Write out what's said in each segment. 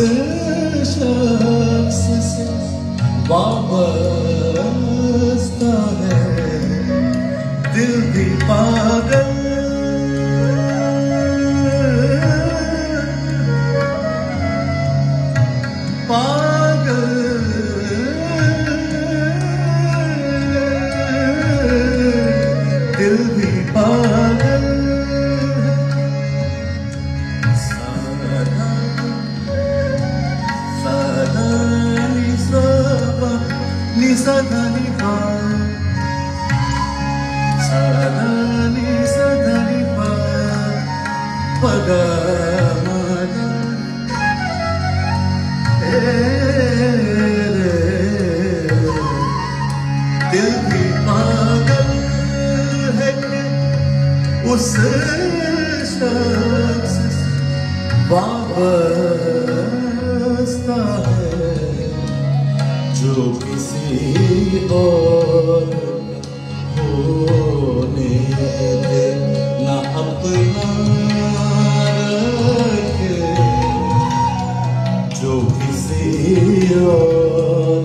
शख्स से वाबस्ता है दिल भी पागल। पागल दिल भी पागल। सदा सदा निसबा निसदा निपा सदा निसदा निपा पगा मगा दिल भी पागल है कि उस शख्स से वाबस्ता है जो किसी और होने दे ना अपना रखे, जो किसी और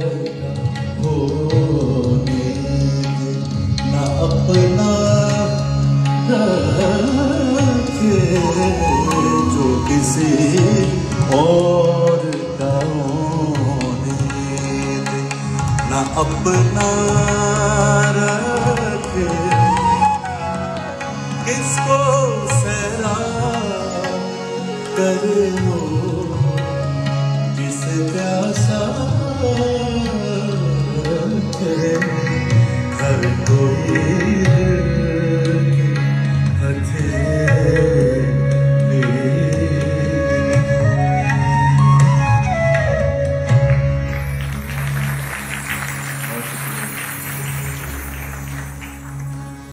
होने दे ना अपना रखे, जो किसी और का होने दे ना अपना रखे। किसको सैराब कर लो जिसे प्यासा